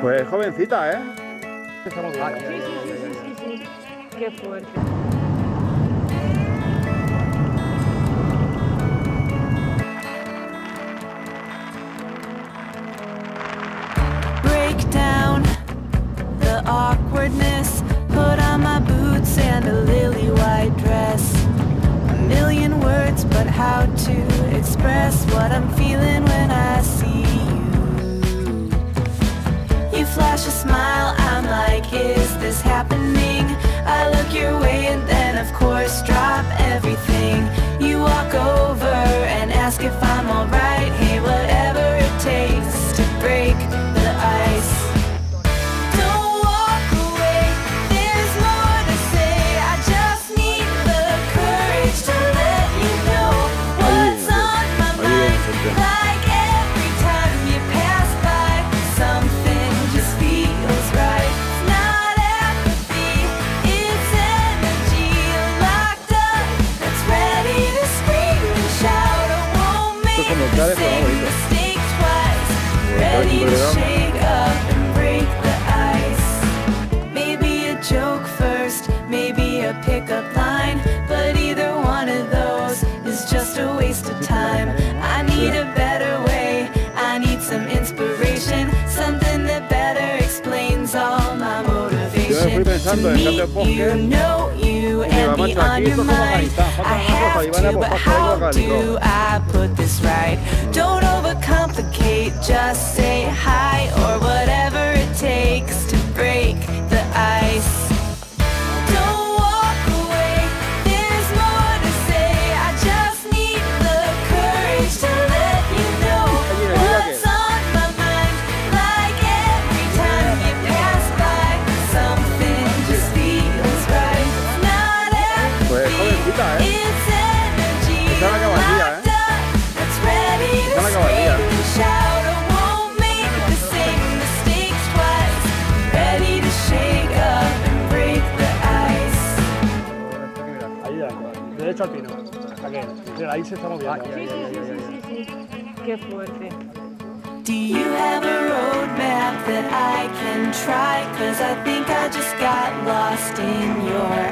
Pues jovencita, ¿eh? Estamos bien. Sí. Qué fuerte. Break down the awkwardness, put on my boots and a lily white dress. A million words, but how to express what I'm feeling when I see you. You flash a smile, I'm like, is this happening? I look your way and then of course drop everything. You walk over and ask if I'm alright. Hey, whatever it takes to break the ice. Don't walk away, there's more to say. I just need the courage to let you know what's on my mind. Like every time you pass by, something just feels right. It's not apathy, it's energy locked up, that's ready to scream and shout. I won't make the same mistake twice. Ready to shake up and break the ice. Maybe a joke first, maybe a pickup line, but either one of those is just a waste of time. I need a better way, I need some inspiration, something that better explains all my motivation. To meet you, know you, and be on your mind. I have to, but how do I put this right? Don't overcomplicate, just say hi or whatever it takes to break the ice. Don't walk away, there's more to say. I just need the courage to let you know what's on my mind. Like every time you pass by, something just feels right. Not apathy, it's energy locked up, that's ready to scream and shout. I won't make the same mistakes twice. Ready to shake up and break the ice. Ahí ya, derecho al pino. Aquel. Mira, ahí se está moviendo. Sí. Qué fuerte. Do you have a roadmap that I can try? 'Cause I think I just got lost in your